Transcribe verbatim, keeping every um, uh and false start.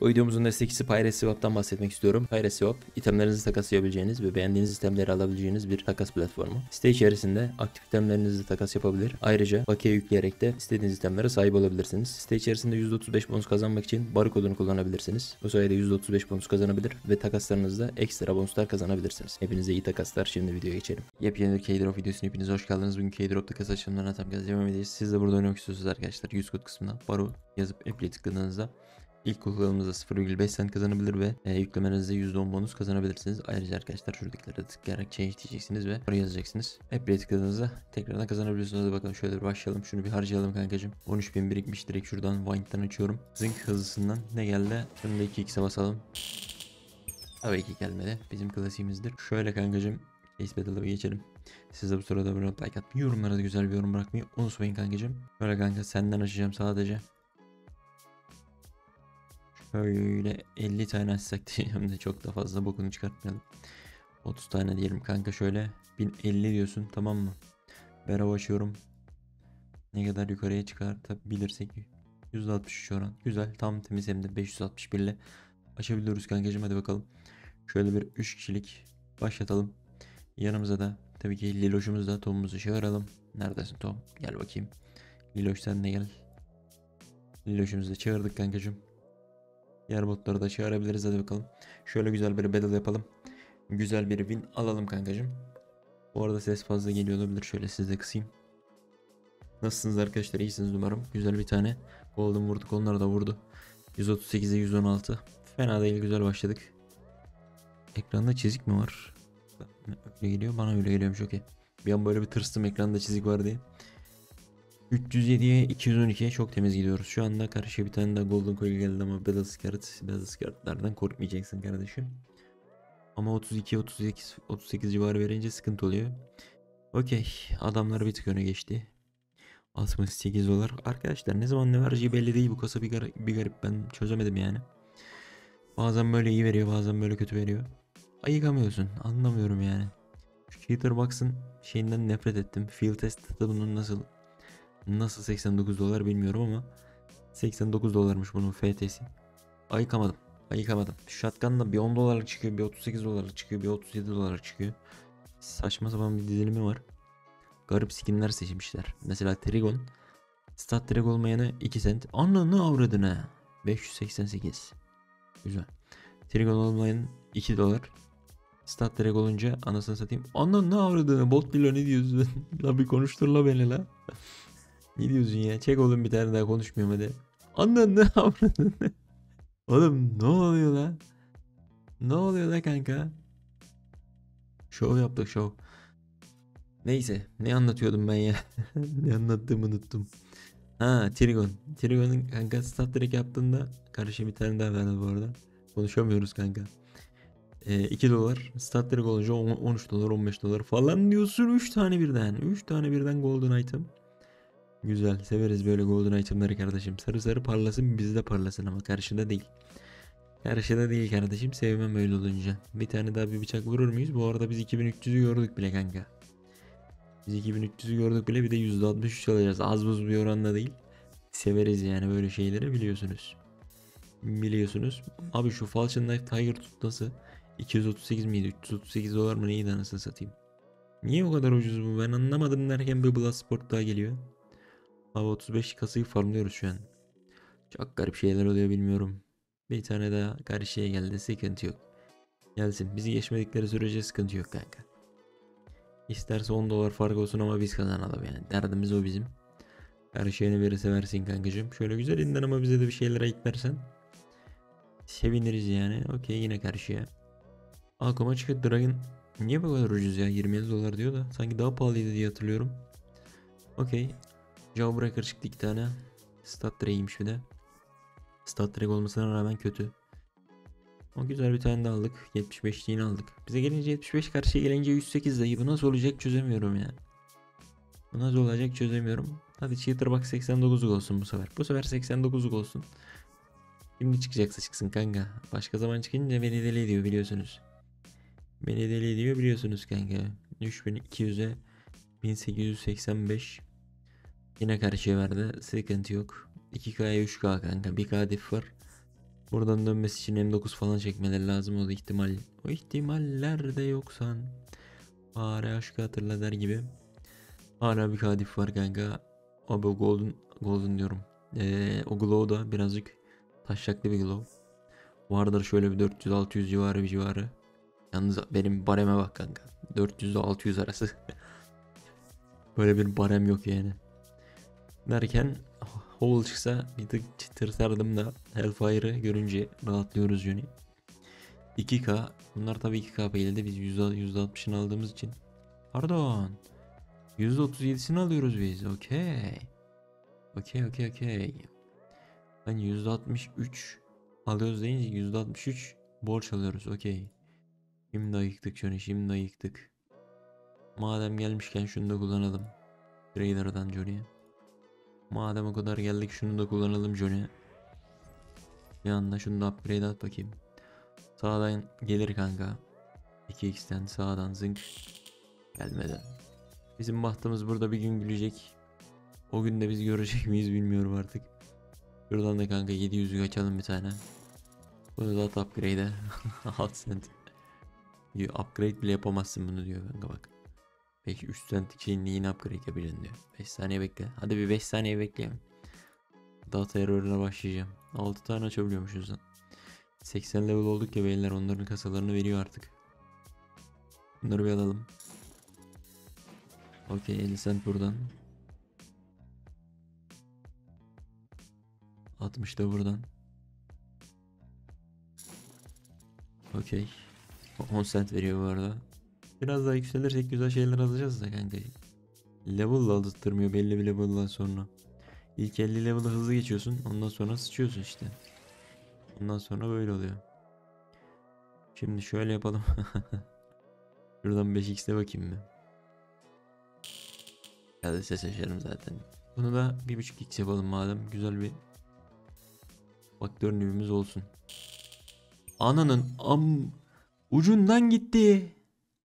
Bu videomuzun destekçisi PirateSwap'tan bahsetmek istiyorum. PirateSwap, itemlerinizi takaslayabileceğiniz ve beğendiğiniz itemleri alabileceğiniz bir takas platformu. Site içerisinde aktif itemlerinizi takas yapabilir. Ayrıca bakiye yükleyerek de istediğiniz itemlere sahip olabilirsiniz. Site içerisinde yüzde otuz beş bonus kazanmak için barı kodunu kullanabilirsiniz. Bu sayede yüzde otuz beş bonus kazanabilir ve takaslarınızda ekstra bonuslar kazanabilirsiniz. Hepinize iyi takaslar. Şimdi videoya geçelim. Yepyeni bir Keydrop videosuna hepiniz hoş geldiniz. Bugün Keydrop takas açılımlarına tam gaz devam edeceğiz. Siz de burada oynamak istiyorsunuz arkadaşlar. yüz kod kısmına baro yazıp app'li tıkladığınızda İlk kullanımınızda sıfır virgül beş cent kazanabilir ve e, yüklemenizde yüzde on bonus kazanabilirsiniz. Ayrıca arkadaşlar şuradakilere tıklayarak change diyeceksiniz ve oraya yazacaksınız. App'e tıkladığınızda tekrardan kazanabiliyorsunuz. Hadi bakalım şöyle bir başlayalım. Şunu bir harcayalım kankacığım. on üç bin birikmiş, direkt şuradan Wind'den açıyorum. Zınk hızlısından ne geldi? Şunu da iki x'e basalım. Tabii ki gelmedi. Bizim klasiğimizdir. Şöyle kankacığım. Case Battle'a bir geçelim. Siz de bu sırada abone olup like atmayı, yorumlara da güzel bir yorum bırakmayı unutmayın kankacığım. Şöyle kanka senden açacağım sadece. Şöyle elli tane açsak diyeceğim de çok da fazla bokunu çıkartmayalım. otuz tane diyelim kanka, şöyle bin elli diyorsun, tamam mı? Beraber açıyorum. Ne kadar yukarıya çıkartabilirsek yüzde altmış üç oran. Güzel, tam temiz, hem de beş yüz altmış bir ile açabiliyoruz kankacığım. Hadi bakalım. Şöyle bir üç kişilik başlatalım. Yanımıza da tabii ki Liloş'umuzu da, Tom'umuzu çağıralım. Neredesin Tom? Gel bakayım. Liloş sen de gel. Liloş'umuzu da çağırdık kankacığım. Diğer botları da çağırabiliriz, hadi bakalım. Şöyle güzel bir battle yapalım. Güzel bir win alalım kankacığım. Bu arada ses fazla geliyor olabilir. Şöyle size kısayım. Nasılsınız arkadaşlar? İyisiniz umarım. Güzel bir tane golden vurduk. Onları da vurdu. yüz otuz sekize yüz on altı. Fena değil, güzel başladık. Ekranda çizik mi var? Öyle geliyor. Bana öyle geliyormuş, okey. Bir an böyle bir tırstım ekranda çizik var diye. üç yüz yediye iki yüz on ikiye çok temiz gidiyoruz. Şu anda karşıya bir tane daha golden coil geldi ama Battle Scarlet, Battle Scarlet'lardan korkmayacaksın kardeşim. Ama otuz iki otuz sekiz otuz sekiz civarı verince sıkıntı oluyor. Okey, adamlar bir tık öne geçti. altmış sekiz dolar. Arkadaşlar ne zaman ne vereceği belli değil bu kasa, bir, gar bir garip, ben çözemedim yani. Bazen böyle iyi veriyor, bazen böyle kötü veriyor. Ayıkamıyorsun, anlamıyorum yani. Şu Cheaterbox'ın şeyinden nefret ettim. Field test'te bunun nasıl nasıl seksen dokuz dolar bilmiyorum ama seksen dokuz dolarmış bunun F T'si. Ayıkamadım. Ayıkamadım. Shotgun'da bir on dolarlık çıkıyor, bir otuz sekiz dolarlık çıkıyor, bir otuz yedi dolarlık çıkıyor. Saçma sapan bir dizilimi var. Garip skinler seçmişler. Mesela Trigon. Stat direkt olmayanı iki cent. Ananı avradına. beş yüz seksen sekiz. Güzel. Trigon olmayan iki dolar. Stat direkt olunca anasını satayım. Ananı avradına. Bot bilo ne diyorsun? La bir konuştur la beni la. Ne diyorsun ya? Çek oğlum bir tane daha, konuşmuyorum hadi. Ananı avradına. Oğlum ne oluyor lan? Ne oluyor la kanka? Şov yaptık, şov. Neyse, ne anlatıyordum ben ya? Ne anlattığımı unuttum. Ha, Trigon. Trigon'un kanka stat direkt yaptığında karşı bir tane daha verdi bu arada. Konuşamıyoruz kanka. Ee, iki dolar. Stat direkt olunca on üç dolar, on beş dolar falan diyorsun. üç tane birden. üç tane birden golden item. Güzel. Severiz böyle golden itemları kardeşim. Sarı sarı parlasın, bizde parlasın ama karşıda değil. Karşıda değil kardeşim. Sevmem öyle olunca. Bir tane daha bir bıçak vurur muyuz? Bu arada biz iki bin üç yüzü gördük bile kanka. Biz iki bin üç yüzü gördük bile, bir de yüzde altmış üç alacağız. Az buz bir oranda değil. Severiz yani böyle şeyleri, biliyorsunuz. Biliyorsunuz. Abi şu Falchion Knife Tiger tutması iki yüz otuz sekiz miydi? üç yüz otuz sekiz dolar mı neydi anasını satayım. Niye o kadar ucuz bu? Ben anlamadım derken bir Bloodsport daha geliyor. Abi otuz beş kasayı farmlıyoruz şu an. Çok garip şeyler oluyor, bilmiyorum. Bir tane daha karşıya geldi, sıkıntı yok. Gelsin, bizi geçmedikleri sürece sıkıntı yok kanka. İsterse on dolar fark olsun ama biz kazanalım yani. Derdimiz o bizim. Her şeyini verirse versin kankacığım. Şöyle güzel inden ama bize de bir şeyler ayıklarsan seviniriz yani. Okey, yine karşıya. Aklıma çıkıyor, Dragon niye bu kadar ucuz ya? yirmi yedi dolar diyor da sanki daha pahalıydı diye hatırlıyorum. Okey. Jawbreaker çıktı iki tane. Stat Drake'ymiş bir de. Stat Drake olmasına rağmen kötü. O güzel, bir tane de aldık. yetmiş beşliğini aldık. Bize gelince yetmiş beş, karşıya gelince yüz sekiz dayı. Bu nasıl olacak çözemiyorum ya. Bu nasıl olacak çözemiyorum. Hadi Cheaterbox seksen dokuzluk olsun bu sefer. Bu sefer seksen dokuzluk olsun. Şimdi çıkacaksa çıksın kanka. Başka zaman çıkınca beni deli ediyor biliyorsunuz. Beni deli ediyor biliyorsunuz kanka. üç bin iki yüze bin sekiz yüz seksen beş. Yine karşıya verdi. Sıkıntı yok. iki K'ya üç K kanka. bir K diff var. Oradan dönmesi için M dokuz falan çekmeleri lazım. O da ihtimal. O ihtimallerde yoksan fare aşkı hatırla der gibi. Hala bir kadif var kanka. Abi o golden, golden diyorum. Ee, o glow da birazcık taşaklı bir glow. Vardır şöyle bir dört yüz altı yüz civarı bir civarı. Yalnız benim bareme bak kanka. dört yüz ile altı yüz arası. Böyle bir barem yok yani. Derken hole çıksa bir tık tırsardım da Hellfire'ı görünce rahatlıyoruz Johnny. iki K. Bunlar tabii iki K payledi. Biz yüzde altmışını aldığımız için. Pardon. yüzde otuz yedisini alıyoruz biz. Okey. Okey okey okey. Ben yüzde altmış üç alıyoruz deyince yüzde altmış üç borç alıyoruz. Okey. Şimdi ayıktık Johnny. Şimdi ayıktık. Madem gelmişken şunu da kullanalım. Trader'dan Johnny'ye. Madem o kadar geldik şunu da kullanalım Johnny. Bir anda şunu da upgrade at bakayım. Sağdan gelir kanka. iki x'ten sağdan zınk. Gelmedi. Bizim bahtımız burada bir gün gülecek. O gün de biz görecek miyiz bilmiyorum artık. Şuradan da kanka yedi yüzü açalım bir tane. Bunu da at upgrade'e. Alt cent. Diyor upgrade bile yapamazsın bunu diyor kanka bak. Peki üç centlik şeyin neyini upgrade yapacaksın diyor. beş saniye bekle. Hadi bir beş saniye bekleyelim. Data error'ına başlayacağım. altı tane açabiliyormuşuz lan. seksen level olduk ya beyler, onların kasalarını veriyor artık. Bunları bir alalım. Okey elli cent buradan. altmış da buradan. Okey. on cent veriyor bu arada. Biraz daha yükselirsek güzel şeyler alacağız da kanka. Level aldırtmıyor belli bir level'dan sonra. İlk elli level'ı hızlı geçiyorsun. Ondan sonra sıçıyorsun işte. Ondan sonra böyle oluyor. Şimdi şöyle yapalım. Şuradan beş x'e bakayım mı? Ya da ses açarım zaten. Bunu da bir buçuk x yapalım madem. Güzel bir faktör nüvümüz olsun. Ananın am ucundan gitti.